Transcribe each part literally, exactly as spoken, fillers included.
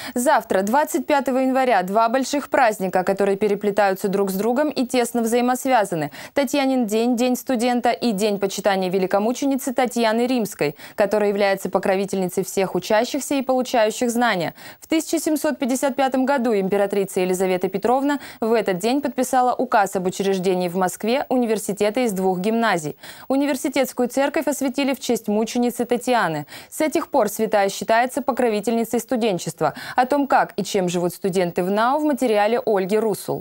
Завтра, двадцать пятого января, два больших праздника, которые переплетаются друг с другом и тесно взаимосвязаны. Татьянин день, День студента и День почитания великомученицы Татьяны Римской, которая является покровительницей всех учащихся и получающих знания. В тысяча семьсот пятьдесят пятом году императрица Елизавета Петровна в этот день подписала указ об учреждении в Москве университета из двух гимназий. Университетскую церковь осветили в честь мученицы Татьяны. С этих пор святая считается покровительницей студенчества. О том, как и чем живут студенты в НАУ, в материале Ольги Русул.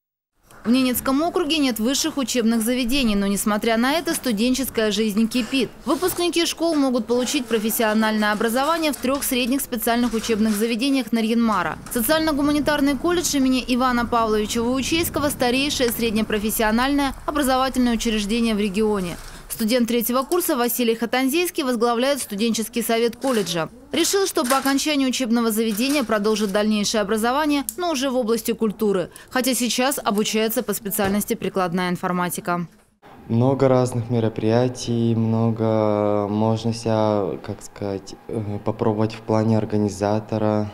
В Ненецком округе нет высших учебных заведений, но, несмотря на это, студенческая жизнь кипит. Выпускники школ могут получить профессиональное образование в трех средних специальных учебных заведениях Нарьян-Мара. Социально-гуманитарный колледж имени Ивана Павловича Ваучейского – старейшее среднепрофессиональное образовательное учреждение в регионе. Студент третьего курса Василий Хатанзейский возглавляет студенческий совет колледжа. Решил, что по окончании учебного заведения продолжит дальнейшее образование, но уже в области культуры. Хотя сейчас обучается по специальности прикладная информатика. Много разных мероприятий, много можно себя, как сказать, попробовать в плане организатора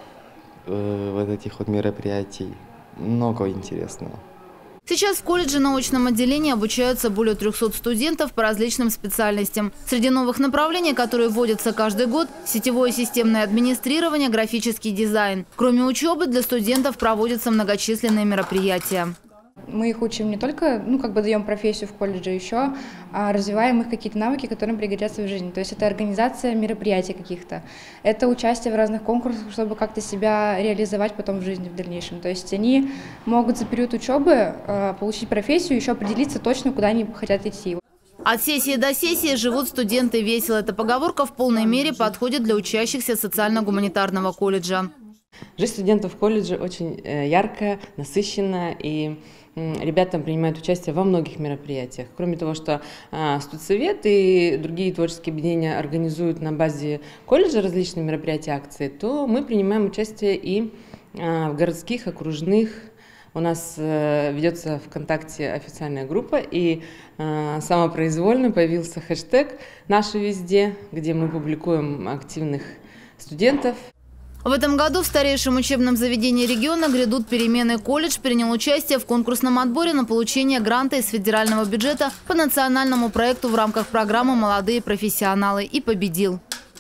э, вот этих вот мероприятий. Много интересного. Сейчас в колледже научном отделении обучаются более трёхсот студентов по различным специальностям. Среди новых направлений, которые вводятся каждый год – сетевое системное администрирование, графический дизайн. Кроме учебы, для студентов проводятся многочисленные мероприятия. Мы их учим не только, ну, как бы даем профессию в колледже, еще а развиваем их какие-то навыки, которые им пригодятся в жизни. То есть это организация мероприятий каких-то, это участие в разных конкурсах, чтобы как-то себя реализовать потом в жизни в дальнейшем. То есть они могут за период учебы а, получить профессию, еще определиться точно, куда они хотят идти. От сессии до сессии живут студенты весело. Эта поговорка в полной мере подходит для учащихся социально-гуманитарного колледжа. Жизнь студентов в колледже очень яркая, насыщенная, и ребята принимают участие во многих мероприятиях. Кроме того, что а, студсовет и другие творческие объединения организуют на базе колледжа различные мероприятия, акции, то мы принимаем участие и а, в городских, окружных. У нас а, ведется ВКонтакте официальная группа, и а, самопроизвольно появился хэштег «Наши везде», где мы публикуем активных студентов. В этом году в старейшем учебном заведении региона грядут перемены. Колледж принял участие в конкурсном отборе на получение гранта из федерального бюджета по национальному проекту в рамках программы «Молодые профессионалы» и победил.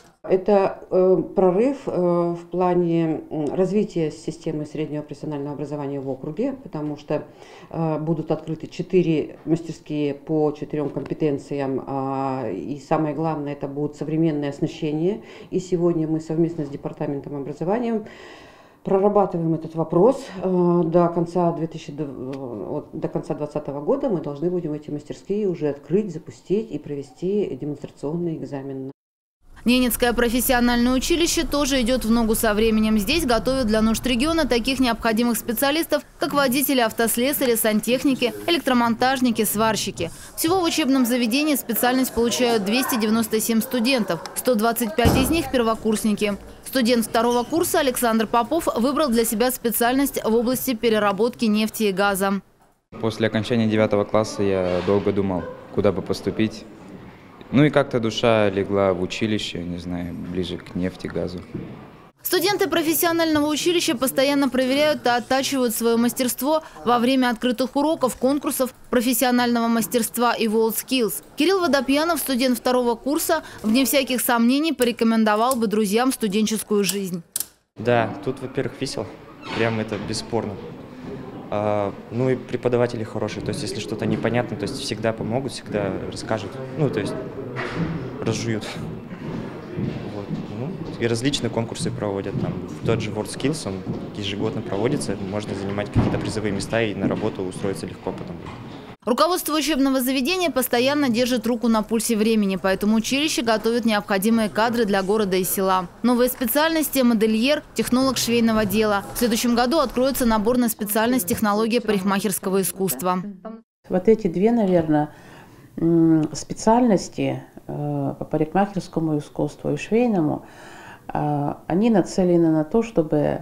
Это э, прорыв э, в плане развития системы среднего профессионального образования в округе, потому что э, будут открыты четыре мастерские по четырем компетенциям, э, и самое главное, это будет современное оснащение. И сегодня мы совместно с Департаментом образования прорабатываем этот вопрос. Э, до конца две тысячи двадцатого года мы должны будем эти мастерские уже открыть, запустить и провести демонстрационный экзамен. Ненецкое профессиональное училище тоже идет в ногу со временем. Здесь готовят для нужд региона таких необходимых специалистов, как водители, автослесари, сантехники, электромонтажники, сварщики. Всего в учебном заведении специальность получают двести девяносто семь студентов, сто двадцать пять из них – первокурсники. Студент второго курса Александр Попов выбрал для себя специальность в области переработки нефти и газа. После окончания девятого класса я долго думал, куда бы поступить. Ну и как-то душа легла в училище, не знаю, ближе к нефти, газу. Студенты профессионального училища постоянно проверяют и оттачивают свое мастерство во время открытых уроков, конкурсов профессионального мастерства и WorldSkills. Кирилл Водопьянов, студент второго курса, вне всяких сомнений порекомендовал бы друзьям студенческую жизнь. Да, тут, во-первых, весело, прям это бесспорно. А, ну и преподаватели хорошие, то есть если что-то непонятно, то есть всегда помогут, всегда расскажут, ну то есть разжуют. Вот. Ну, и различные конкурсы проводят, там тот же WorldSkills, он ежегодно проводится, можно занимать какие-то призовые места и на работу устроиться легко потом. Руководство учебного заведения постоянно держит руку на пульсе времени, поэтому училище готовит необходимые кадры для города и села. Новые специальности – модельер, технолог швейного дела. В следующем году откроется набор на специальность технология парикмахерского искусства. Вот эти две, наверное, специальности по парикмахерскому искусству и швейному, они нацелены на то, чтобы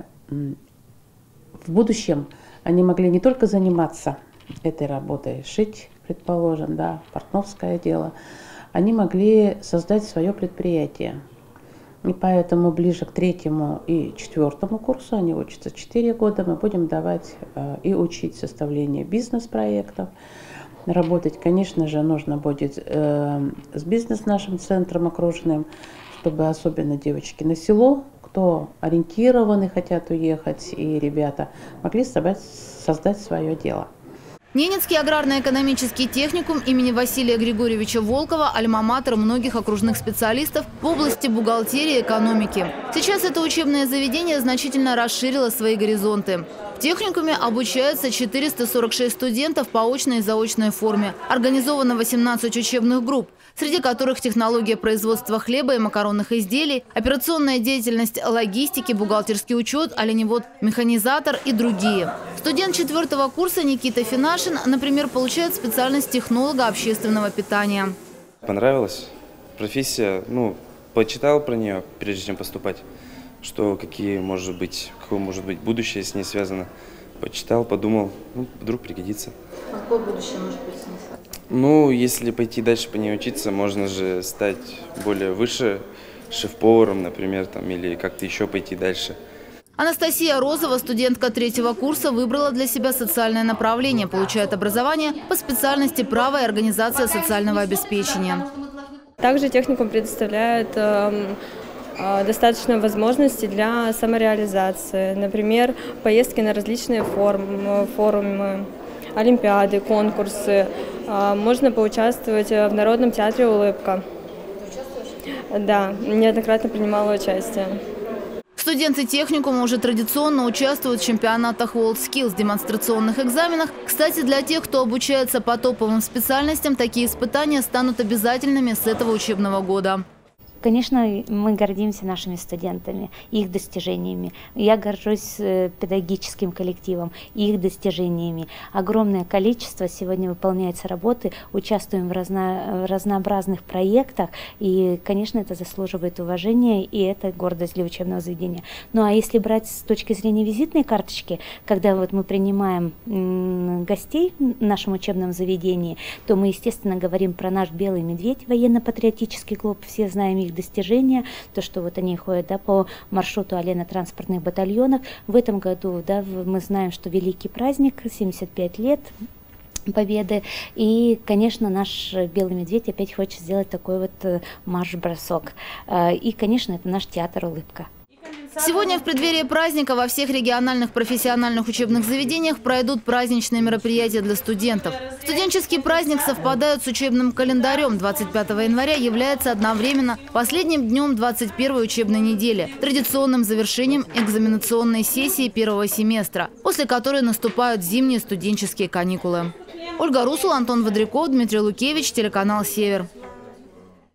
в будущем они могли не только заниматься этой работой, шить, предположим, да, портновское дело, они могли создать свое предприятие. И поэтому ближе к третьему и четвертому курсу, они учатся четыре года, мы будем давать э, и учить составление бизнес-проектов. Работать, конечно же, нужно будет э, с бизнес нашим центром окружным, чтобы особенно девочки на село, кто ориентированы, хотят уехать, и ребята могли создать, создать свое дело. Ненецкий аграрно-экономический техникум имени Василия Григорьевича Волкова – альма-матер многих окружных специалистов в области бухгалтерии и экономики. Сейчас это учебное заведение значительно расширило свои горизонты. В техникуме обучаются четыреста сорок шесть студентов по очной и заочной форме. Организовано восемнадцать учебных групп, среди которых технология производства хлеба и макаронных изделий, операционная деятельность логистики, бухгалтерский учет, оленевод, механизатор и другие. Студент четвертого курса Никита Финашин, например, получает специальность технолога общественного питания. Понравилась профессия, ну, почитал про нее, прежде чем поступать, что какие может быть, какое может быть будущее с ней связано. Почитал, подумал, ну, вдруг пригодится. А какое будущее может быть с ней связано? Ну, если пойти дальше по ней учиться, можно же стать более выше, шеф-поваром, например, там, или как-то еще пойти дальше. Анастасия Розова, студентка третьего курса, выбрала для себя социальное направление, получает образование по специальности право и организация социального обеспечения. Также техникум предоставляет э, э, достаточно возможностей для самореализации. Например, поездки на различные форумы, форумы олимпиады, конкурсы. Э, можно поучаствовать в Народном театре «Улыбка». Да, неоднократно принимала участие. Студенты техникума уже традиционно участвуют в чемпионатах WorldSkills, демонстрационных экзаменах. Кстати, для тех, кто обучается по топовым специальностям, такие испытания станут обязательными с этого учебного года. Конечно, мы гордимся нашими студентами, их достижениями. Я горжусь педагогическим коллективом, их достижениями. Огромное количество сегодня выполняется работы, участвуем в, разно, в разнообразных проектах. И, конечно, это заслуживает уважения, и это гордость для учебного заведения. Ну а если брать с точки зрения визитной карточки, когда вот мы принимаем гостей в нашем учебном заведении, то мы, естественно, говорим про наш «Белый медведь», военно-патриотический клуб, все знаем их достижения, то, что вот они ходят, да, по маршруту олено-транспортных батальонов. В этом году, да, мы знаем, что великий праздник, семьдесят пять лет Победы. И, конечно, наш «Белый медведь» опять хочет сделать такой вот марш-бросок. И, конечно, это наш театр «Улыбка». Сегодня в преддверии праздника во всех региональных профессиональных учебных заведениях пройдут праздничные мероприятия для студентов. Студенческий праздник совпадает с учебным календарем. двадцать пятого января является одновременно последним днем двадцать первой учебной недели, традиционным завершением экзаменационной сессии первого семестра, после которой наступают зимние студенческие каникулы. Ольга Русул, Антон Водряков, Дмитрий Лукевич, телеканал «Север».